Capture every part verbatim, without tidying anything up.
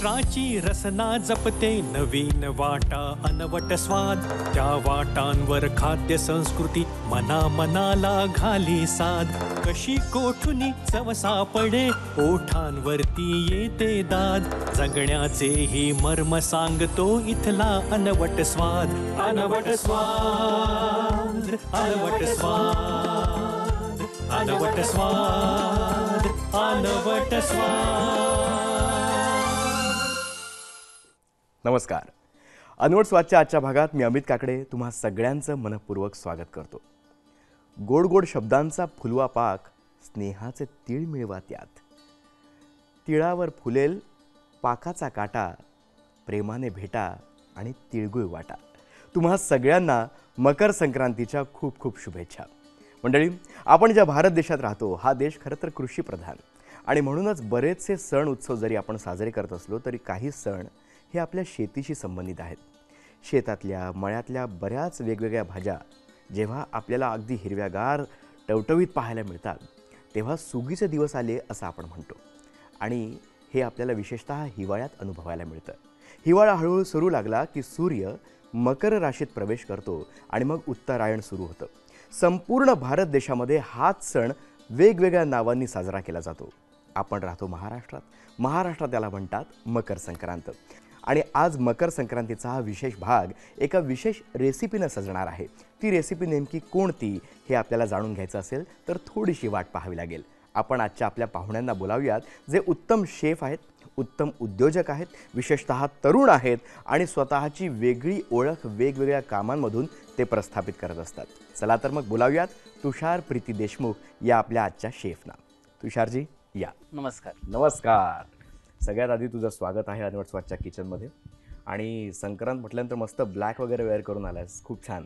महाराष्ट्राची रसना जपते नवीन वाटा अनवट स्वाद, त्या वाटांवर खाद्य संस्कृती मना मनाला घाली साध. कशी कोठुनी चव सापडे ओठांवरती येते दाद, जगण्याचे ही मर्म सांगतो इथला अनवट स्वाद. अनवट स्वाद, अनवट स्वाद, अनवट स्वाद, अनवट स्वाद. नमस्कार. अनवट स्वादच्या आजच्या भागात मी अमित काकडे तुम्हा सगळ्यांचं मनपूर्वक स्वागत करतो. गोड गोड शब्दांचा फुलवा पाक, स्नेहाचे तीळ मिळवा त्यात. तिळावर फुलेल पाकाचा काटा, प्रेमाने भेटा आणि तिळगुळ वाटा. तुम्हा सगळ्यांना मकर संक्रांतीच्या खूप खूप शुभेच्छा. मंडळी, आपण ज्या भारत देशात राहतो हा देश खरं तर कृषीप्रधान, आणि म्हणूनच बरेचसे सण उत्सव जरी आपण साजरे करत असलो तरी काही सण हे आपल्या शेतीशी संबंधित आहेत. शेतातल्या मळ्यातल्या बऱ्याच वेगवेगळ्या भाज्या जेव्हा आपल्याला अगदी हिरव्यागार टवटवीत पाहायला मिळतात तेव्हा सुगीचे दिवस आले असं आपण म्हणतो. आणि हे आपल्याला विशेषतः हिवाळ्यात अनुभवायला मिळतं. हिवाळा हळूहळू सुरू लागला की सूर्य मकर राशीत प्रवेश करतो आणि मग उत्तरायण सुरू होतं. संपूर्ण भारत देशामध्ये हाच सण वेगवेगळ्या नावांनी साजरा केला जातो. आपण राहतो महाराष्ट्रात. महाराष्ट्रात त्याला म्हणतात मकर संक्रांत. आणि आज मकर संक्रांतीचा हा विशेष भाग एका विशेष रेसिपीनं सजणार आहे. ती रेसिपी नेमकी कोणती हे आपल्याला जाणून घ्यायचं असेल तर थोडीशी वाट पाहावी लागेल. आपण आजच्या आपल्या पाहुण्यांना बोलावूयात जे उत्तम शेफ आहेत, उत्तम उद्योजक आहेत, विशेषतः तरुण आहेत आणि स्वतःची वेगळी ओळख वेगवेगळ्या कामांमधून ते प्रस्थापित करत असतात. चला तर मग बोलावूयात तुषार प्रीती देशमुख या आपल्या आजच्या शेफना. तुषारजी या. नमस्कार. नमस्कार. सगळ्यात आधी तुझं स्वागत आहे अनवट स्वादच्या किचनमध्ये. आणि संक्रांत म्हटल्यानंतर मस्त ब्लॅक वगैरे वेअर करून आलास, खूप छान.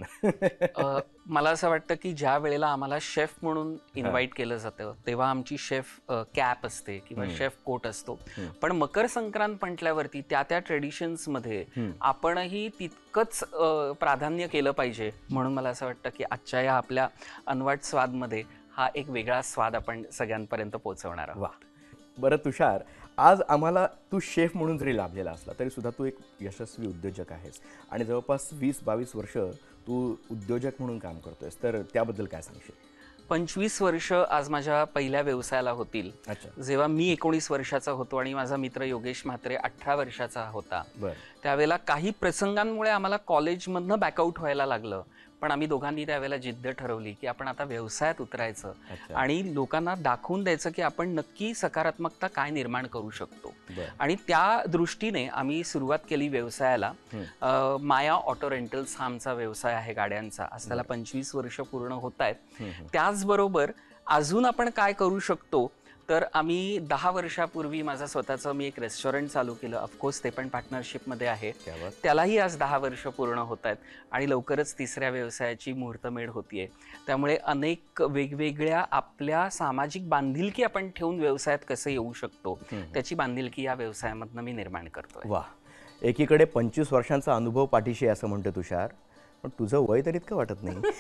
मला असं वाटतं की ज्या वेळेला आम्हाला शेफ म्हणून इन्व्हाइट केलं जातं तेव्हा आमची शेफ कॅप असते किंवा शेफ कोट असतो. पण मकर संक्रांत म्हटल्यावरती त्या त्या ट्रेडिशन्समध्ये आपणही तितकंच प्राधान्य केलं पाहिजे. म्हणून मला असं वाटतं की आजच्या या आपल्या अनवट स्वादमध्ये हा एक वेगळा स्वाद आपण सगळ्यांपर्यंत पोहोचवणार आहोत. वा. बरं तुषार, आज आम्हाला तू शेफ म्हणून जरी लाभलेला असला तरी सुद्धा तू एक यशस्वी उद्योजक आहेस आणि जवळपास वीस बावीस वर्ष तू उद्योजक म्हणून काम करतोयस, तर त्याबद्दल काय सांगशील? पंचवीस वर्ष आज माझ्या पहिल्या व्यवसायाला होतील. जेव्हा मी एकोणीस वर्षाचा होतो आणि माझा मित्र योगेश म्हात्रे अठरा वर्षाचा होता, त्यावेळेला काही प्रसंगांमुळे आम्हाला कॉलेजमधनं बॅकआउट व्हायला लागलं. पण आम्ही दोघांनी त्यावेळेला जिद्द ठरवली की आपण आता व्यवसायात उतरायचं आणि लोकांना दाखवून द्यायचं की आपण नक्की सकारात्मकता काय निर्माण करू शकतो. आणि त्या दृष्टीने आम्ही सुरुवात केली व्यवसायाला. माया ऑटो रेंटल्स हा आमचा व्यवसाय आहे गाड्यांचा. आज त्याला पंचवीस वर्ष पूर्ण होत आहेत. त्याचबरोबर अजून आपण काय करू शकतो तर आम्ही दहा वर्षापूर्वी माझं स्वतःचं मी एक रेस्टॉरंट चालू केलं. ऑफकोर्स ते पण पार्टनरशिपमध्ये आहे. त्यालाही आज दहा वर्ष पूर्ण होत आहेत आणि लवकरच तिसऱ्या व्यवसायाची मुहूर्तमेढ होतीये. त्यामुळे अनेक वेगवेगळ्या आपल्या सामाजिक बांधिलकी आपण ठेवून व्यवसायात कसं येऊ शकतो त्याची बांधिलकी या व्यवसायामधनं मी निर्माण करतोय. वा. एकीकडे पंचवीस वर्षांचा अनुभव पाठीशी असं म्हणतो तुषार, पण तुझं वय तर इतकं वाटत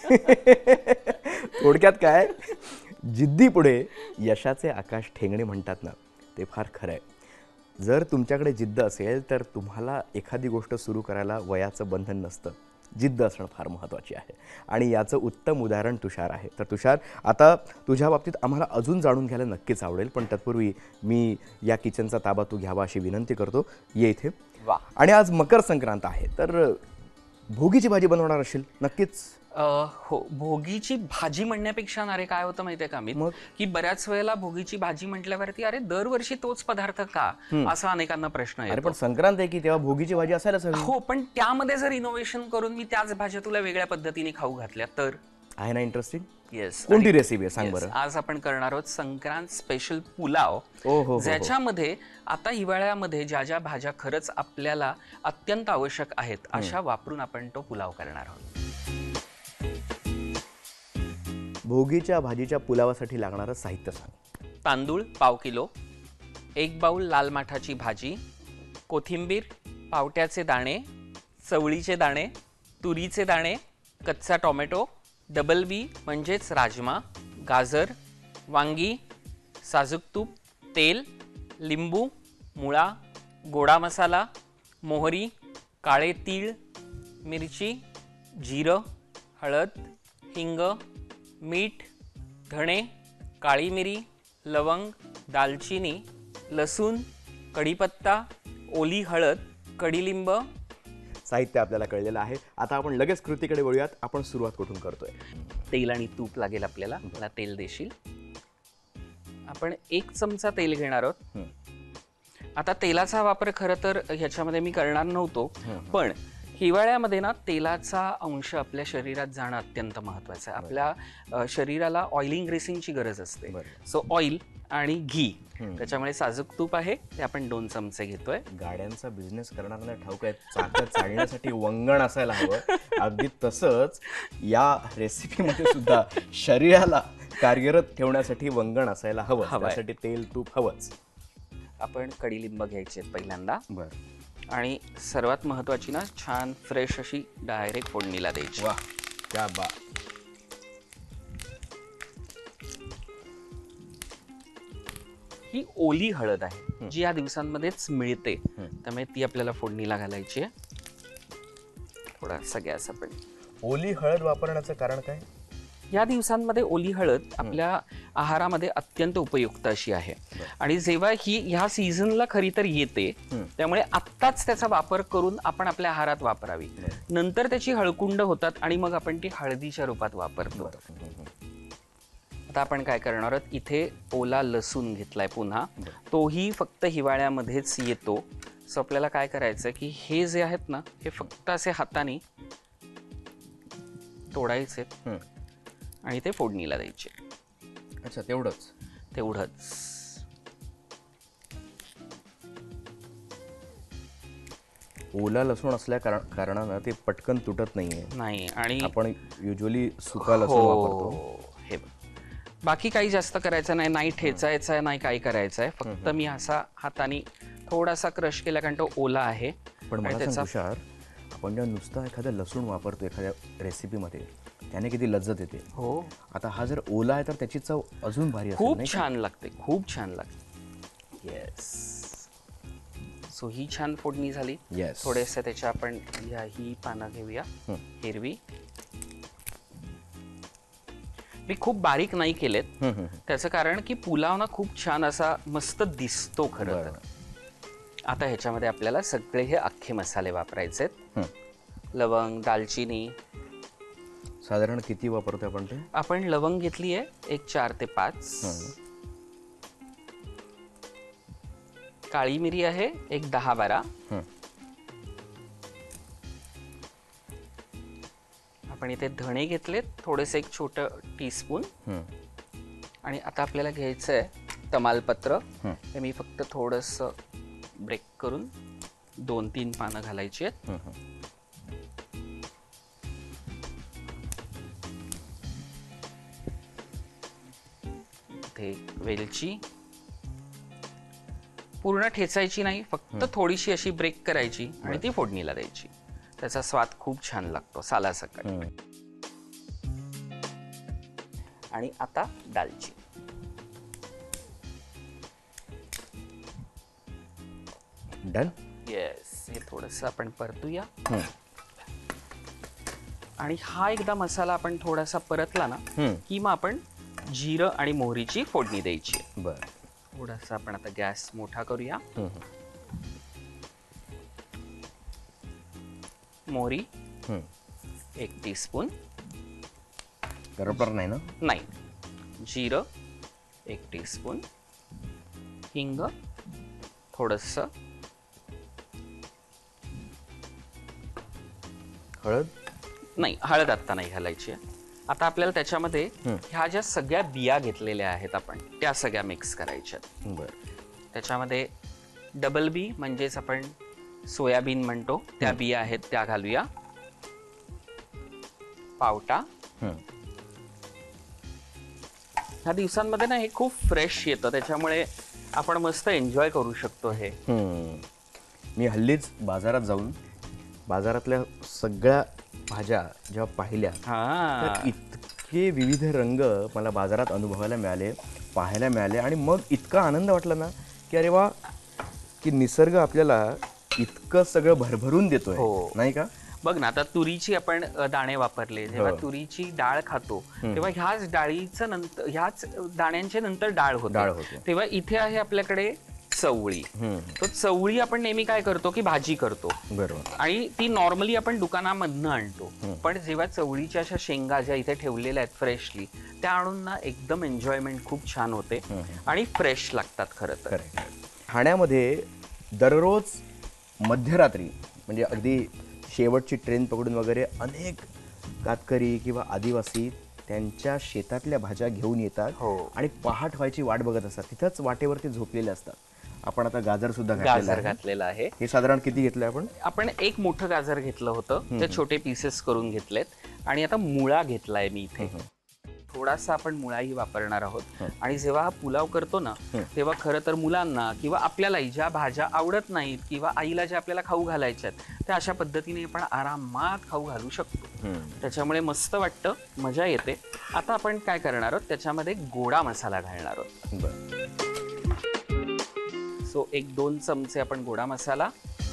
नाही. थोडक्यात काय, जिद्दी पुढे यशाचे आकाश ठेंगणे म्हणतात ना, ते फार खरं आहे. जर तुमच्याकडे जिद्द असेल तर तुम्हाला एखादी गोष्ट सुरू करायला वयाचं बंधन नसतं. जिद्द असणं फार महत्त्वाची आहे आणि याचं उत्तम उदाहरण तुषार आहे. तर तुषार, आता तुझ्या बाबतीत आम्हाला अजून जाणून घ्यायला नक्कीच आवडेल, पण तत्पूर्वी मी या किचनचा ताबा तू घ्यावा अशी विनंती करतो. ये इथे. वा. आणि आज मकर संक्रांत आहे तर भोगीची भाजी बनवणार असेल नक्कीच. हो, भोगीची भाजी म्हणण्यापेक्षा ना रे काय होतं माहितीये का मी, की बऱ्याच वेळेला भोगीची भाजी म्हटल्यावरती अरे दरवर्षी तोच पदार्थ का, असा अनेकांना प्रश्न येतो. पण संक्रांत आहे की तेव्हा भोगीची भाजी असायलाच हवी. हो, पण त्यामध्ये जर इनोव्हेशन करून मी त्याच भाज्या तुला वेगळ्या पद्धतीने खाऊ घातल्या तर आहे ना इंटरेस्टिंग. येस. कोणती रेसिपी आहे सांग बरं. आज आपण करणार आहोत संक्रांत स्पेशल पुलाव, ज्याच्यामध्ये आता हिवाळ्यामध्ये ज्या ज्या भाज्या खरंच आपल्याला अत्यंत आवश्यक आहेत अशा वापरून आपण तो पुलाव करणार आहोत. भोगीच्या भाजीच्या पुलावासाठी लागणारं साहित्य सांग. तांदूळ पाव किलो, एक बाउल लाल माठाची भाजी, कोथिंबीर, पावट्याचे दाणे, चवळीचे दाणे, तुरीचे दाणे, कच्चा टोमॅटो, डबल बी म्हणजेच राजमा, गाजर, वांगी, साजूक तूप, तेल, लिंबू, मुळा, गोडा मसाला, मोहरी, काळे तीळ, मिरची, जिरं, हळद, हिंग, मीठ, धणे, काळी मिरी, लवंग, दालचिनी, लसूण, कढीपत्ता, ओली हळद, कडीलिंब. साहित्य आपल्याला कळलेलं आहे. आता आपण लगेच कृतीकडे वळूयात. आपण सुरुवात कुठून करतोय? तेल आणि तूप लागेल आपल्याला. मला तेल देशील? आपण एक चमचा तेल घेणार आहोत. आता तेलाचा वापर खरं तर ह्याच्यामध्ये मी करणार नव्हतो, पण हिवाळ्यामध्ये ना तेलाचा अंश आपल्या शरीरात जाणं अत्यंत महत्वाचं आहे. आपल्या शरीराला ऑइलिंग ग्रेसिंगची गरज असते. सो ऑइल आणि घी, त्याच्यामुळे साजूक तूप आहे ते आपण दोन चमचे घेतोय. गाड्यांचा बिझनेस करणाऱ्यांना ठाऊक आहे, चाकं चालण्यासाठी वंगण असायला हवं. अगदी तसंच या रेसिपीमध्ये सुद्धा शरीराला कार्यरत ठेवण्यासाठी वंगण असायला हवं. त्यासाठी तेल तूप हवंच. आपण कडीलिंब घ्यायचे पहिल्यांदा. बरं. आणि सर्वात महत्वाची ना छान फ्रेश अशी डायरेक्ट फोडणीला द्यायची. वा, क्या बा. ही ओली हळद आहे जी या दिवसांमध्येच मिळते, त्यामुळे ती आपल्याला फोडणीला घालायची आहे. थोडासा गॅस आपण. ओली हळद वापरण्याचं कारण काय? या दिवसांमध्ये ओली हळद आपल्या आहारामध्ये अत्यंत उपयुक्त अशी आहे. आणि जेव्हा ही ह्या सीझनला खरी तर येते, त्यामुळे आत्ताच त्याचा वापर करून आपण आपल्या आहारात वापरावी. नंतर त्याची हळकुंड होतात आणि मग आपण ती हळदीच्या रूपात वापरतो. आता आपण काय करणार आहोत, इथे ओला लसूण घेतलाय पुन्हा. तोही फक्त हिवाळ्यामध्येच येतो. सो आपल्याला काय करायचं की हे जे आहेत ना, हे फक्त असे हाताने तोडायचे आणि ते फोडणीला द्यायचे. अच्छा, तेवढंच? तेवढंच. ओला लसूण असल्या कारणानं ते पटकन तुटत नाहीये. नाही. आणि आपण युजली सुका लसूण वापरतो. हे बाकी काही जास्त करायचं नाही, नाही ठेचायचं आहे, नाही काही करायचं आहे. फक्त मी असा हाताने थोडासा क्रश केला, कारण तो ओला आहे. पण मला सांग तुषार, आपण जेव्हा नुसता एखादा लसूण वापरतो एखाद्या रेसिपीमध्ये, त्याने किती लज्जत येते. हो. आता हा जर ओला आहे तर त्याची चव अजून भारी असते. खूप छान लागते, खूप छान लागते. येस. सो ही छान फोडणी झाली. येस. थोडेसे त्याच्या आपण ह्या ही पानं घेऊया, हिरवी. मी खूप बारीक नाही केलेत, त्याचं कारण की पुलाव ना खूप छान असा मस्त दिसतो खरं तर. आता ह्याच्यामध्ये आपल्याला सगळे हे अख्खे मसाले वापरायचे आहेत. लवंग, दालचिनी. साधारण किती वापरतो आपण ते? आपण लवंग घेतली आहे एक चार ते पाच. काळी मिरी आहे एक दहा बारा. आपण इथे धणे घेतलेत थोडेसे एक छोटं टीस्पून. आणि आता आपल्याला घ्यायचं आहे तमालपत्र. हे मी फक्त थोडंसं ब्रेक करून दोन तीन पानं घालायची आहेत. इथे वेलची पूर्ण ठेचायची नाही, फक्त थोडीशी अशी ब्रेक करायची आणि ती फोडणीला द्यायची. त्याचा स्वाद खूप छान लागतो सालासकट. आणि आता दालचिनी. डन. येस. हे थोडंसं आपण परतूया. आणि हा एकदा मसाला आपण थोडासा परतला ना की मग आपण जिरं आणि मोहरीची फोडणी द्यायची. बरं. थोडासा आपण आता गॅस मोठा करूया. मोहरी एक टीस्पून. गरम नाही ना? नाही. जिरं एक टीस्पून. हिंग थोडंसं. हळद नाही, हळद आत्ता नाही घालायची आहे. आता आपल्याला त्याच्यामध्ये ह्या ज्या सगळ्या बिया घेतलेल्या आहेत आपण, त्या सगळ्या मिक्स करायच्या. बरं. त्याच्यामध्ये डबल बी म्हणजेच आपण सोयाबीन म्हणतो त्या बिया आहेत त्या घालूया. पावटा. ह्या दिवसांमध्ये ना हे खूप फ्रेश येतं, त्याच्यामुळे आपण मस्त एन्जॉय करू शकतो हे. मी हल्लीच बाजारात जाऊन बाजारातल्या सगळ्या भाज्या जेव्हा पाहिल्या तर इतके विविध रंग मला बाजारात अनुभवायला मिळाले, पाहायला मिळाले. आणि मग इतका आनंद वाटला ना की अरे वा, की निसर्ग आपल्याला इतकं सगळं भरभरून देतोय, नाही का? बघ ना, आता तुरीची आपण दाणे वापरले, जेव्हा तुरीची डाळ खातो तेव्हा ह्याच डाळीचं नंतर ह्याच दाण्यांच्या नंतर डाळ होते, तेव्हा इथे आहे आपल्याकडे चवळी. तो चवळी आपण नेहमी काय करतो की भाजी करतो, बरोबर, आणि ती नॉर्मली आपण दुकानामधनं आणतो. पण जेव्हा चवळीच्या अशा शेंगा ज्या इथे ठेवलेल्या आहेत फ्रेशली, त्या आणून ना एकदम एन्जॉयमेंट खूप छान होते आणि फ्रेश लागतात खरं तर. ठाण्यामध्ये दररोज मध्यरात्री म्हणजे अगदी शेवटची ट्रेन पकडून वगैरे अनेक कातकरी किंवा आदिवासी त्यांच्या शेतातल्या भाज्या घेऊन येतात आणि पहाट व्हायची वाट बघत असतात. तिथंच वाटेवरती झोपलेले असतात. आपण आता गाजर सुद्धा गाजर घातलेलं आहे. हे साधारण किती घेतलंय आपण? आपण एक मोठं गाजर घेतलं होतं, ते छोटे पीसेस करून घेतलेत, आणि आता मुळा घेतलाय मी इथे. थोडासा आपण मुळाही वापरणार आहोत. आणि जेव्हा हा पुलाव करतो ना, तेव्हा खरं तर मुलांना किंवा आपल्यालाही ज्या भाज्या आवडत नाहीत किंवा आईला ज्या आपल्याला खाऊ घालायच्यात, त्या अशा पद्धतीने आपण आरामात खाऊ घालू शकतो. त्याच्यामुळे मस्त वाटतं, मजा येते. आता आपण काय करणार आहोत, त्याच्यामध्ये गोडा मसाला घालणार आहोत. सो एक दोन चमचे आपण गोडा मसाला.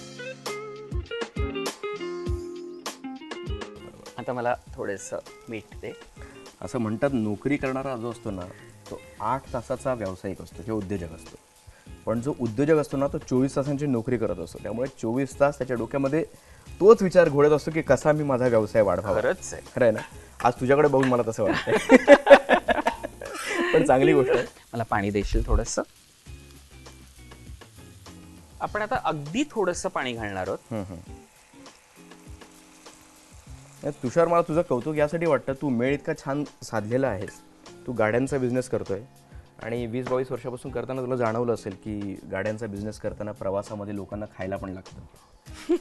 आता मला थोडंसं मीठ दे. असं म्हणतात, नोकरी करणारा जो असतो ना, तो आठ तासाचा व्यावसायिक असतो किंवा उद्योजक असतो. पण जो उद्योजक असतो ना, तो चोवीस तासांची नोकरी करत असतो. त्यामुळे चोवीस तास त्याच्या डोक्यामध्ये तोच विचार घोळत असतो की कसा मी माझा व्यवसाय वाढवावा. खरंच आहे, खरं आहे ना? आज तुझ्याकडे बघून मला तसं वाटतंय. पण चांगली गोष्ट आहे. मला पाणी देशील थोडंसं? आपण आता अगदी थोडंसं पाणी घालणार आहोत. तुषार, मला तुझं कौतुक यासाठी वाटतं, तू मेळ इतका छान साधलेला आहेस. तू गाड्यांचा बिझनेस करतोय आणि वीस बावीस वर्षापासून करताना तुला जाणवलं असेल की गाड्यांचा बिझनेस करताना प्रवासामध्ये लोकांना खायला पण लागतं.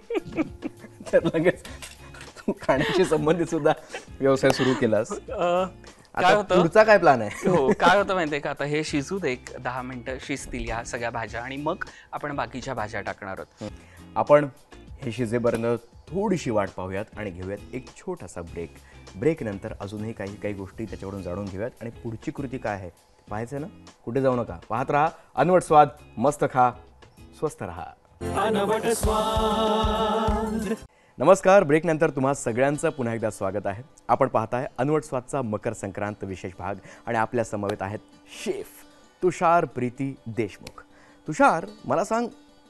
तर लगेच तू खाण्याशी संबंधित सुद्धा व्यवसाय सुरू केलास. काय होतं, पुढचा काय प्लॅन आहे? हो, काय होतं माहितीये का, आता हे शिजू दे, एक दहा मिनिटं शिजतील ह्या सगळ्या भाज्या, आणि मग आपण बाकीच्या भाज्या टाकणार आहोत. आपण हे शिजेपर्यंत थोडीशी वाट पाहूयात आणि घेऊयात एक छोटासा ब्रेक. ब्रेक नंतर अजूनही काही काही गोष्टी त्याच्याकडून जाणून घेऊयात आणि पुढची कृती काय आहे पाहायचं ना. कुठे जाऊ नका, पाहत राहा अनवट स्वाद. मस्त खा, स्वस्त राहा. अनवट स्वाद. नमस्कार. ब्रेक नंतर तुम्हा सगळ्यांचं पुन्हा एकदा स्वागत आहे. आपण पाहताय अनवट स्वादचा मकर संक्रांत विशेष भाग, आणि आपल्या समवेत आहेत शेफ तुषार प्रीती देशमुख. तुषार, मला सांग,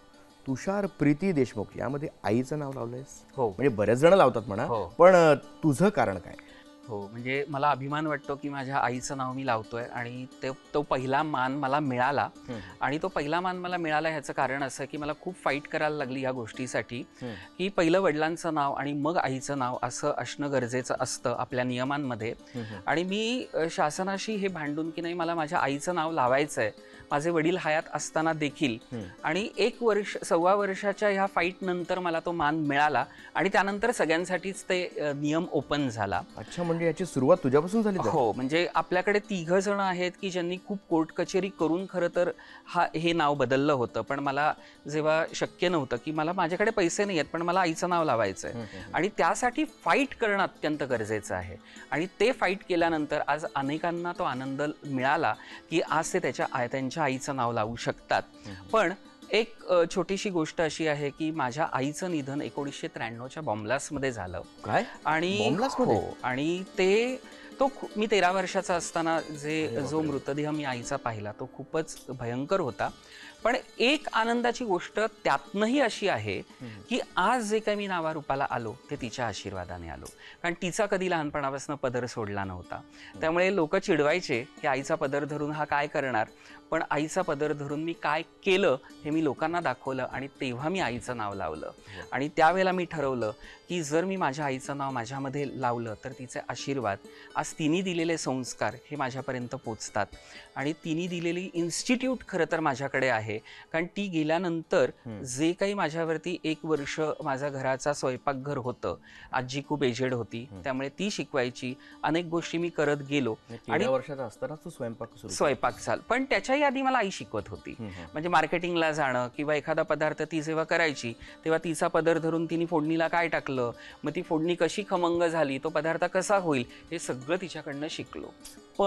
तुषार प्रीती देशमुख यामध्ये आईचं नाव लावलंयस? हो. म्हणजे बरेच जण लावतात म्हणा, हो. पण तुझं कारण काय? हो, म्हणजे मला अभिमान वाटतो की माझ्या आईचं नाव मी लावतोय, आणि ते तो पहिला मान मला मिळाला. आणि तो पहिला मान मला मिळाला ह्याचं कारण असं की मला खूप फाईट करायला लागली या गोष्टीसाठी, की पहिलं वडिलांचं नाव आणि मग आईचं नाव असं असणं गरजेचं असतं आपल्या नियमांमध्ये. आणि मी शासनाशी हे भांडून की नाही, मला माझ्या आईचं नाव लावायचं आहे, माझे वडील हयात असताना देखील. आणि एक वर्ष सव्वा वर्षाच्या ह्या फाईट नंतर मला तो मान मिळाला, आणि त्यानंतर सगळ्यांसाठीच ते नियम ओपन झाला. अच्छा, म्हणजे याची सुरुवात तुझ्यापासून झाली? हो, म्हणजे आपल्याकडे तिघ जण आहेत की ज्यांनी खूप कोर्ट कचेरी करून खरं तर हा हे नाव बदललं होतं. पण मला जेव्हा शक्य नव्हतं की मला माझ्याकडे पैसे नाही आहेत पण मला आईचं नाव लावायचं आहे, आणि त्यासाठी फाईट करणं अत्यंत गरजेचं आहे. आणि ते फाईट केल्यानंतर आज अनेकांना तो आनंद मिळाला की आज ते त्याच्या त्यांच्या आईचं नाव लावू शकतात. पण एक छोटीशी गोष्ट अशी आहे की माझ्या आईचं निधन एकोणीसशे त्र्याण्णवच्या बॉम्ब्लास्टमध्ये झालं. काय? आणि हो, आणि ते तो मी तेरा वर्षाचा असताना जे जो मृतदेह मी आईचा पाहिला तो खूपच भयंकर होता. पण एक आनंदाची गोष्ट त्यातनंही अशी आहे की आज जे काही मी नावारूपाला आलो ते तिच्या आशीर्वादाने आलो. कारण तिचा कधी लहानपणापासून पदर सोडला नव्हता. त्यामुळे लोक चिडवायचे की आईचा पदर धरून हा काय करणार, पण आईचा पदर धरून मी काय केलं हे मी लोकांना दाखवलं, आणि तेव्हा मी आईचं नाव लावलं. आणि त्यावेळेला मी ठरवलं की जर मी माझ्या आईचं नाव माझ्यामध्ये लावलं तर तिचे आशीर्वाद, आज तिने दिलेले संस्कार हे माझ्यापर्यंत पोचतात. आणि तिने दिलेली इन्स्टिट्यूट खरं तर माझ्याकडे आहे. कारण ती गेल्यानंतर जे काही माझ्यावरती एक वर्ष माझ्या घराचा स्वयंपाकघर होतं, आजी खूप एजेड होती त्यामुळे ती शिकवायची, अनेक गोष्टी मी करत गेलो. आणि वर्षाचा असताना तू स्वयंपाक स्वयंपाक झाल, पण त्याच्याही आधी मला आई शिकवत होती. म्हणजे मार्केटिंगला जाणं किंवा एखादा पदार्थ ती जेव्हा करायची तेव्हा तिचा पदर धरून तिने फोडणीला काय टाकलं, मग ती फोडणी कशी खमंग झाली, तो पदार्थ कसा होईल, हे सगळं तिच्याकडनं शिकलो. पण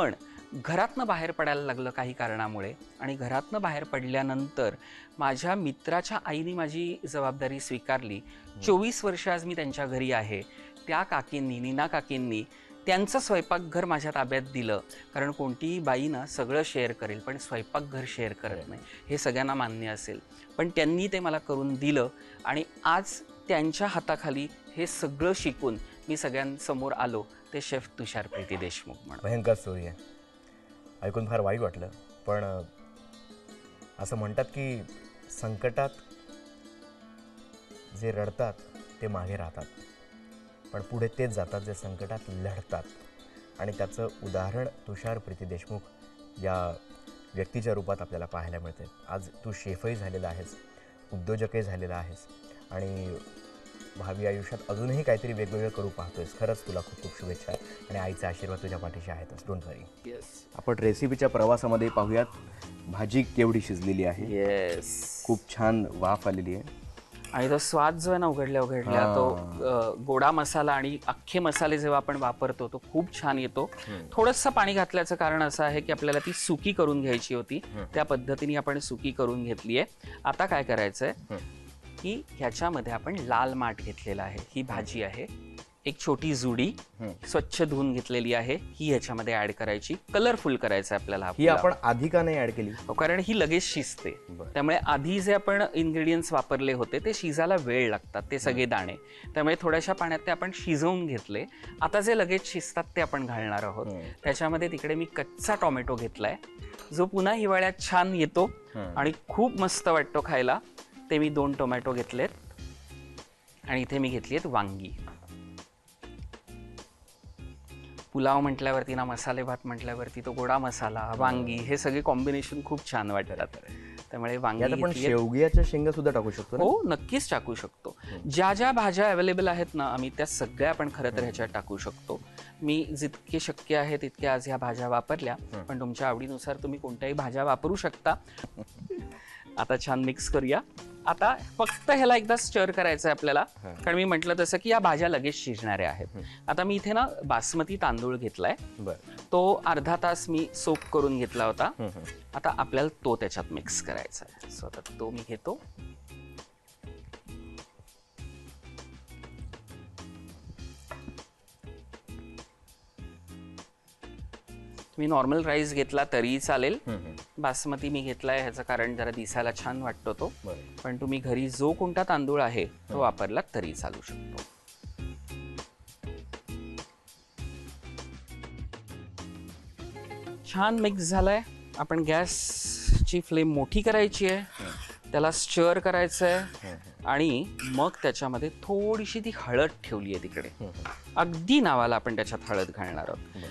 घरातनं बाहेर पडायला लागलं काही कारणामुळे आणि घरातनं बाहेर पडल्यानंतर माझ्या मित्राच्या आईने माझी जबाबदारी स्वीकारली. चोवीस वर्ष आज मी त्यांच्या घरी आहे. त्या काकींनी, नीना काकींनी त्यांचं स्वयंपाकघर माझ्या ताब्यात दिलं. कारण कोणतीही बाई ना सगळं शेअर करेल पण स्वयंपाकघर शेअर करत नाही, हे सगळ्यांना मान्य असेल. पण त्यांनी ते मला करून दिलं आणि आज त्यांच्या हाताखाली हे सगळं शिकून मी सगळ्यांसमोर आलो. ते शेफ तुषार प्रीती देशमुख म्हणून. भयंकर स्टोरी आहे, ऐकून फार वाईट वाटलं. पण असं म्हणतात की संकटात जे रडतात ते मागे राहतात, पण पुढे तेच जातात जे संकटात लढतात. आणि त्याचं उदाहरण तुषार प्रीती देशमुख या व्यक्तीच्या रूपात आपल्याला पाहायला मिळते. आज तू शेफही झालेला आहेस, उद्योजकही झालेला आहेस आणि भावी आयुष्यात अजूनही काहीतरी वेगवेगळं करू पाहतोयस. खरंच तुला खूप खूप शुभेच्छा आणि आईचा आशीर्वाद तुझ्या पाठीशी आहेतच. Don't worry. येस. आपण रेसिपीच्या प्रवासामध्ये पाहूयात भाजी केवढी शिजलेली आहे. येस. खूप छान वाफ आलेली आहे आणि तो स्वाद जो आहे ना उघडल्या उघडल्या तो गोडा मसाला आणि अख्खे मसाले जेव्हा आपण वापरतो तो खूप छान येतो. थोडंसं पाणी घातल्याचं कारण असं आहे की आपल्याला ती सुकी करून घ्यायची होती, त्या पद्धतीने आपण सुकी करून घेतली आहे. आता काय करायचंय की ह्याच्यामध्ये आपण लाल माठ घेतलेला आहे. ही भाजी आहे, एक छोटी जुडी स्वच्छ धुवून घेतलेली आहे, ही ह्याच्यामध्ये ऍड करायची. कलरफुल करायचं आहे आपल्याला. ही आपण आधी का नाही ऍड केली? कारण ही लगेच शिजते, त्यामुळे आधी जे आपण इन्ग्रेडियंट्स वापरले होते ते शिजायला वेळ लागतात, ते सगळे दाणे. त्यामुळे थोड्याशा पाण्यात ते आपण शिजवून घेतले. आता जे लगेच शिजतात ते आपण घालणार आहोत. त्याच्यामध्ये तिकडे मी कच्चा टोमॅटो घेतलाय, जो पुन्हा हिवाळ्यात छान येतो आणि खूप मस्त वाटतो खायला. ते मी दोन टोमॅटो घेतलेत आणि इथे मी घेतली आहेत वांगी. पुलाव म्हटल्यावरती ना, मसाले भात म्हटल्यावरती तो गोडा मसाला, वांगी, हे सगळे कॉम्बिनेशन खूप छान वाटतात. त्यामुळे वांगी आपण शेवग्याच्या शेंगा सुद्धा टाकू शकतो. हो, नक्कीच टाकू शकतो. ज्या ज्या भाज्या अवेलेबल आहेत ना, आम्ही त्या सगळ्या आपण खरं तर ह्याच्यात टाकू शकतो. मी जितके शक्य आहे तितक्या आज ह्या भाज्या वापरल्या, पण तुमच्या आवडीनुसार तुम्ही कोणत्याही भाज्या वापरू शकता. आता छान मिक्स करूया. आता फक्त ह्याला एकदा स्टर करायचं आहे आपल्याला, कारण मी म्हटलं तसं की या भाज्या लगेच शिजणाऱ्या आहेत. आता मी इथे ना बासमती तांदूळ घेतलाय, तो अर्धा तास मी सोक करून घेतला होता. आता आपल्याला तो त्याच्यात मिक्स करायचा आहे. सो आता तो मी घेतो. तुम्ही नॉर्मल राईस घेतला तरी चालेल. बासमती मी घेतलाय ह्याचं कारण जरा दिसायला छान वाटतो तो, पण तुम्ही घरी जो कोणता तांदूळ आहे तो वापरला तरी चालू शकतो. छान मिक्स झालाय. आपण गॅसची फ्लेम मोठी करायची आहे, त्याला स्टर करायचं आहे आणि मग त्याच्यामध्ये थोडीशी ती हळद ठेवली आहे तिकडे. अगदी नावाला आपण त्याच्यात हळद घालणार आहोत.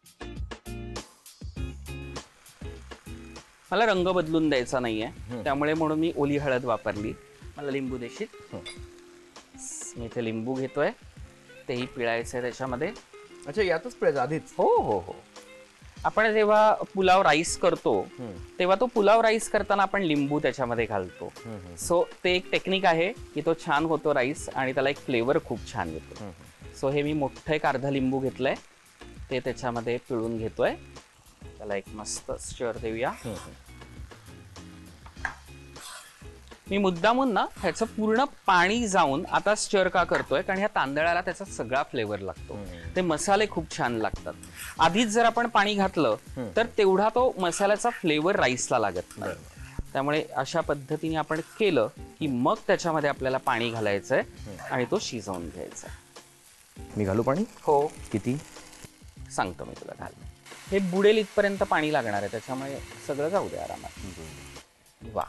मला रंग बदलून द्यायचा नाहीये, त्यामुळे म्हणून मी ओली हळद वापरली. मला लिंबू देशील? मी इथे लिंबू घेतोय, तेही पिळायचंय त्याच्यामध्ये. अच्छा, यातच पिळायचं आधीच? हो हो हो. आपण जेव्हा पुलाव राईस करतो तेव्हा तो पुलाव राईस करताना आपण लिंबू त्याच्यामध्ये घालतो. सो ते एक टेक्निक आहे की तो छान होतो राईस आणि त्याला एक फ्लेवर खूप छान येतो. सो हे मी मोठं एक अर्धा लिंबू घेतलंय, ते त्याच्यामध्ये पिळून घेतोय. त्याला एक मस्त स्टर देऊया. मी मुद्दामून ना ह्याचं पूर्ण पाणी जाऊन आता स्टर का करतोय, कारण ह्या तांदळाला त्याचा सगळा फ्लेवर लागतो. ते मसाले खूप छान लागतात. आधीच जर आपण पाणी घातलं तर तेवढा तो मसाल्याचा फ्लेवर राईसला लागत नाही. त्यामुळे अशा पद्धतीने आपण केलं की मग त्याच्यामध्ये आपल्याला पाणी घालायचंय आणि तो शिजवून घ्यायचा. मी घालू पाणी? हो. किती? सांगतो मी तुला. घाल. हे बुडेल इथपर्यंत पाणी लागणार आहे, त्याच्यामुळे सगळं जाऊ दे आरामात. वा,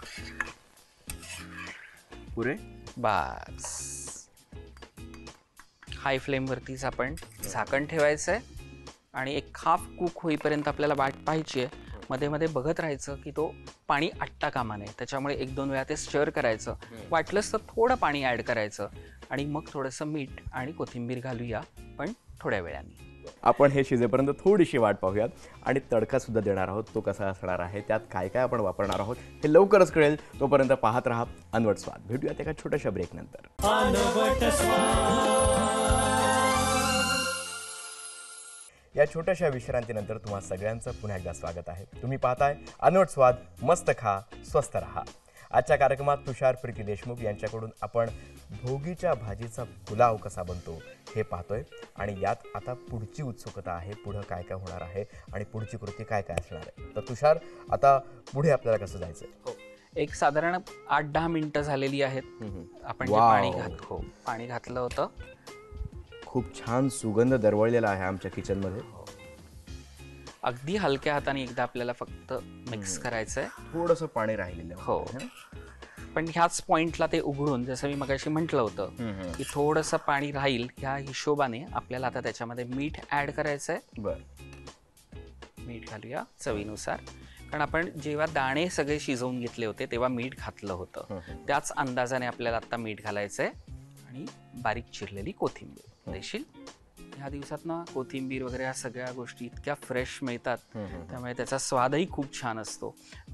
पुरे? बस. हाय फ्लेम वरतीच आपण झाकण ठेवायचंय आणि एक हाफ कुक होईपर्यंत आपल्याला वाट पाहायची आहे. मध्ये मध्ये बघत राहायचं की तो पाणी आटता कामा नये. त्याच्यामुळे एक दोन वेळा ते स्टर करायचं. वाटलंच तर थोडं पाणी ऍड करायचं आणि मग थोडंसं मीठ आणि कोथिंबीर घालूया, पण थोड्या वेळाने. आपण हे शिजेपर्यंत थोडीशी वाट पाहूयात आणि तडका सुद्धा देणार आहोत. तो कसा असणार आहे, त्यात काय काय आपण वापरणार आहोत हे लवकरच कळेल. तोपर्यंत पाहत राहा अनवट स्वाद. भेटूयात एका छोट्याशा ब्रेक नंतर. या छोट्याशा विश्रांतीनंतर तुम्हा सगळ्यांचं पुन्हा एकदा स्वागत आहे. तुम्ही पाहताय अनोट स्वाद, मस्त खा, स्वस्त रहा. आजच्या कार्यक्रमात तुषार प्रीती देशमुख यांच्याकडून आपण भोगीच्या भाजीचा पुलाव कसा बनतो हे पाहतोय आणि यात आता पुढची उत्सुकता आहे, पुढं काय काय होणार आहे आणि पुढची कृती काय काय असणार आहे. तर तुषार, आता पुढे आपल्याला कसं जायचंय? हो, एक साधारण आठ दहा मिनिटं झालेली आहेत. आपण जे पाणी घात हो पाणी घातलं होतं. खूप छान सुगंध दरवळलेला आहे आमच्या किचनमध्ये. अगदी हलक्या हाताने एकदा आपल्याला फक्त मिक्स करायचंय. थोडंसं पाणी राहिलेलं हो, पण ह्याच पॉइंटला ते उघडून, जसं मी मगाशी म्हटलं होतं की थोडंसं पाणी राहील, ह्या हिशोबाने आपल्याला आता त्याच्यामध्ये मीठ ऍड करायचंय. बरं, मीठ घालूया चवीनुसार, कारण आपण जेव्हा दाणे सगळे शिजवून घेतले होते तेव्हा मीठ घातलं होतं. त्याच अंदाजाने आपल्याला आता मीठ घालायचंय आणि बारीक चिरलेली कोथिंबीर देशील. ह्या दिवसात ना कोथिंबीर वगैरे ह्या सगळ्या गोष्टी इतक्या फ्रेश मिळतात, त्यामुळे त्याचा स्वादही खूप छान असतो.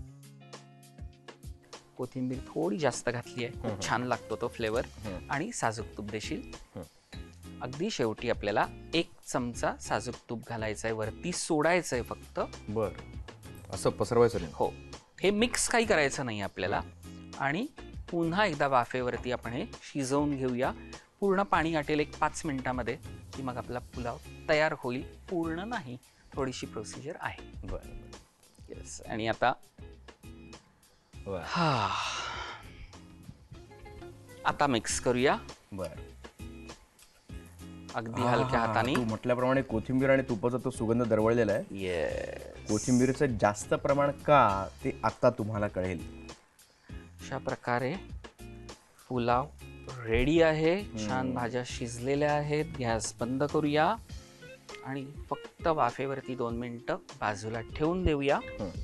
कोथिंबीर थोडी जास्त घातली आहे, खूप छान लागतो तो फ्लेवर. आणि साजूक तूप देशील. अगदी शेवटी आपल्याला एक चमचा साजूक तूप घालायचंय, वरती सोडायचंय फक्त. बर, असं पसरवायचं नाही? हो, हे मिक्स काही करायचं नाही आपल्याला. आणि पुन्हा एकदा वाफेवरती आपण हे शिजवून घेऊया. पूर्ण पाणी आटेल एक पाच मिनिटामध्ये की मग आपला पुलाव तयार होईल. पूर्ण नाही, थोडीशी प्रोसिजर आहे. बरं, येस. आणि आता हा आता मिक्स करूया. बरं, अगदी हलक्या हाताने. तू म्हटल्याप्रमाणे कोथिंबीर आणि तुपाचा तो सुगंध दरवळलेला आहे. येस. कोथिंबीरचं जास्त प्रमाण का ते आता तुम्हाला कळेल. अशा प्रकारे पुलाव रेडी आहे. छान भाज्या शिजलेल्या आहेत. गॅस बंद करूया आणि फक्त वाफेवरती दोन मिनिटं बाजूला ठेवून देऊया.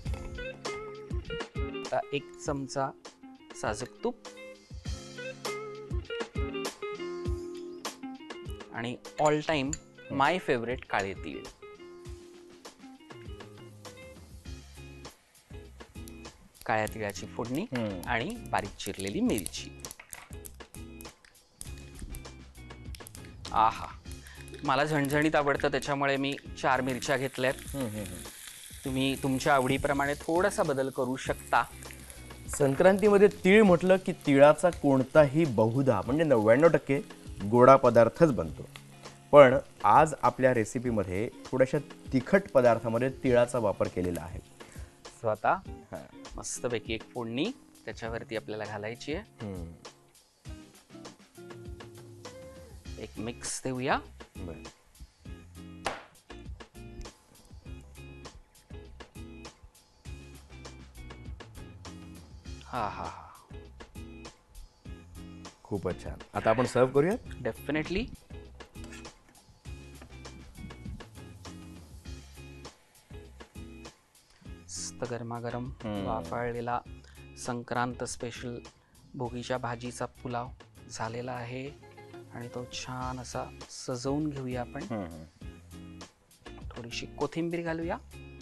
आता एक चमचा साजूक तूप आणि ऑल टाइम माय फेवरेट काळे तीळ. काळ्या तिळाची फोडणी आणि बारीक चिरलेली मिरची. आहा, मला झणझणीत आवडतं त्याच्यामुळे मी चार मिरच्या घेतल्यात. तुम्ही तुमच्या आवडीप्रमाणे थोडासा बदल करू शकता. संक्रांतीमध्ये तीळ म्हटलं की तिळाचा कोणताही बहुधा म्हणजे नव्याण्णव टक्के गोडा पदार्थच बनतो. पण आज आपल्या रेसिपीमध्ये थोड्याशा तिखट पदार्थामध्ये तिळाचा वापर केलेला आहे. सो आता मस्तपैकी एक फोडणी त्याच्यावरती आपल्याला घालायची आहे. एक मिक्स देऊया. बरं, हा हा हा खूपच छान. आता आपण सर्व करूया. डेफिनेटली. मस्त गरमागरम वाफाळलेला संक्रांत स्पेशल भोगीच्या भाजीचा पुलाव झालेला आहे आणि तो छान असा सजवून घेऊया आपण. थोडीशी कोथिंबीर घालूया.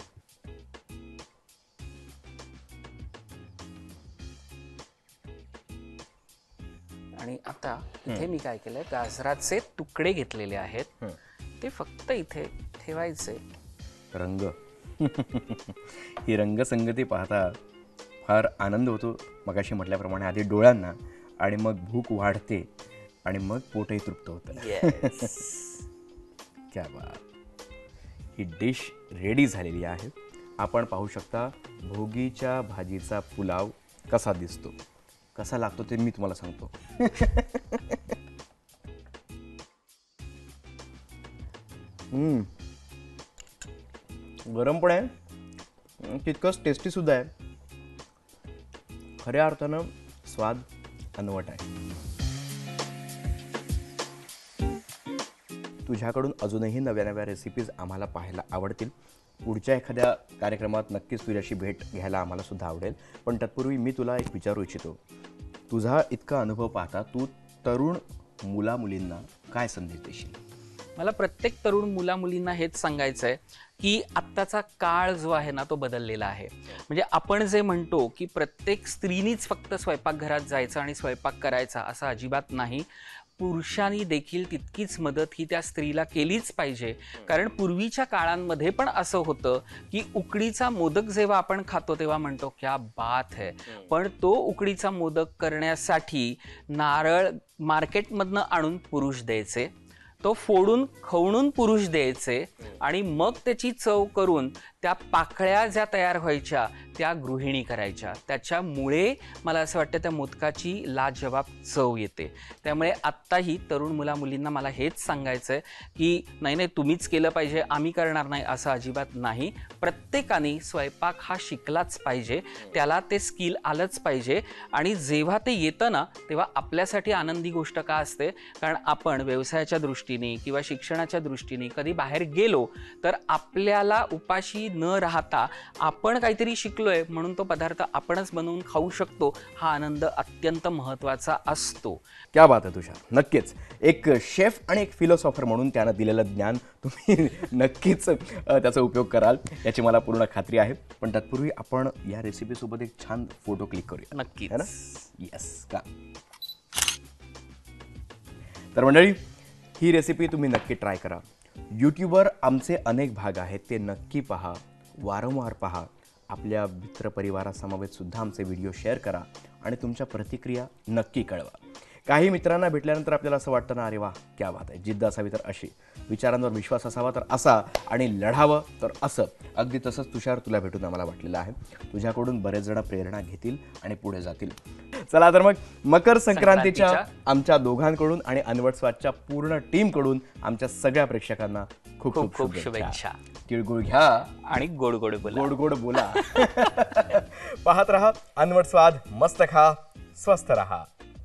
आणि आता इथे मी काय केलंय, गाजराचे तुकडे घेतलेले आहेत, ते फक्त इथे ठेवायचे. रंग ही रंगसंगती पाहता फार आनंद होतो. मगाशी म्हटल्याप्रमाणे आधी डोळ्यांना आणि मग भूक वाढते आणि मग पोटही तृप्त होतं. क्या बात. ही डिश रेडी झालेली आहे. आपण पाहू शकता भोगीच्या भाजीचा पुलाव कसा दिसतो, कसा लागतो ते मी तुम्हाला सांगतो. हम्म, गरम पण आहे, तितकंच टेस्टी सुद्धा आहे. खऱ्या अर्थानं स्वाद अनवट आहे. तुझ्याकडून अजूनही नव्या नव्या रेसिपीज आम्हाला पाहायला आवडतील. पुढच्या एखाद्या कार्यक्रमात नक्कीच तुझ्याशी भेट घ्यायला आम्हाला सुद्धा आवडेल. पण तत्पूर्वी मी तुला एक विचारू इच्छितो. तुझा इतका अनुभव पाहता तू तरुण मुलामुलींना काय संदेश देशील? मला प्रत्येक तरुण मुला मुलींना हेच सांगायचं आहे की आत्ताचा काळ जो आहे ना तो बदललेला आहे. म्हणजे आपण जे म्हणतो की प्रत्येक स्त्रीनीच फक्त स्वयंपाकघरात जायचं आणि स्वयंपाक करायचा असं अजिबात नाही. पुरुषांनी देखील तितकीच मदत ही त्या स्त्रीला केलीच पाहिजे. कारण पूर्वीच्या काळांमध्ये पण असं होतं की उकडीचा मोदक जेव्हा आपण खातो तेव्हा म्हणतो क्या बात है, पण तो उकडीचा मोदक करण्यासाठी नारळ मार्केटमधनं आणून पुरुष द्यायचे, तो फोडून खवणून पुरुष द्यायचे आणि मग त्याची चव करून त्या पाकळ्या ज्या तयार व्हायच्या त्या गृहिणी करायच्या. त्याच्यामुळे मला असं वाटतं त्या मोदकाची लाजवाब चव येते. त्यामुळे आत्ताही तरुण मुला मुलींना मला हेच सांगायचं आहे की नाही नाही तुम्हीच केलं पाहिजे, आम्ही करणार नाही असं अजिबात नाही. प्रत्येकाने स्वयंपाक हा शिकलाच पाहिजे, त्याला ते स्किल आलंच पाहिजे. आणि जेव्हा ते येतं ना तेव्हा आपल्यासाठी आनंदी गोष्ट का असते, कारण आपण व्यवसायाच्या दृष्टीने किंवा शिक्षणाच्या दृष्टीने कधी बाहेर गेलो तर आपल्याला उपाशी न राहता आपण काहीतरी शिकलोय म्हणून तो पदार्थ आपणच बनवून खाऊ शकतो, हा आनंद अत्यंत महत्त्वाचा असतो. क्या बात आहे तुषार. नक्कीच एक शेफ आणि एक फिलॉसॉफर म्हणून त्यानं दिलेलं ज्ञान तुम्ही नक्कीच त्याचा उपयोग कराल याची मला पूर्ण खात्री आहे. पण तत्पूर्वी आपण या रेसिपीसोबत एक छान फोटो क्लिक करूया. नक्कीच. है ना? येस का. तर मंडळी ही रेसिपी तुम्ही नक्की ट्राय करा. यूट्यूबवर आमचे अनेक भाग आहेत, ते नक्की पहा, वारंवार पहा. आपल्या मित्रपरिवारासमवेत सुद्धा आमचे व्हिडिओ शेअर करा आणि तुमच्या प्रतिक्रिया नक्की कळवा. काही मित्रांना भेटल्यानंतर आपल्याला असं वाटतं ना, अरे वा क्या बात आहे, जिद्द असावी तर अशी, विचारांवर विश्वास असावा तर असा, आणि लढावं तर असं. अगदी तसंच तुषार तुला भेटून आम्हाला वाटलेलं आहे. तुझ्याकडून बरेच जण प्रेरणा घेतील आणि पुढे जातील. चला तर मग मकर संक्रांतीच्या आमच्या दोघांकडून आणि अनवट स्वादच्या पूर्ण टीमकडून आमच्या सगळ्या प्रेक्षकांना खूप खूप खूप शुभेच्छा. तिळगुळ घ्या आणि गोड गोड बोला. गोड गोड बोला. पाहत रहा अनवट स्वाद, मस्त खा, स्वस्थ रहा.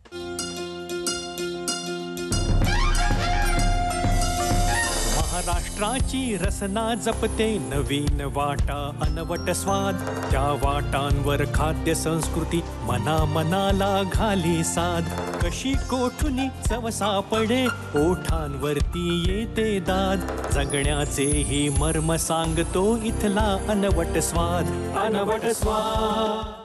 महाराष्ट्राची रसना जपते नवीन वाटा अनवट स्वाद. त्या वाटांवर खाद्य संस्कृती मना मनाला घाली साध. कशी कोठुनी चव सापडे ओठांवरती येते दाद. जगण्याचे ही मर्म सांगतो इथला अनवट स्वाद. अनवट स्वाद.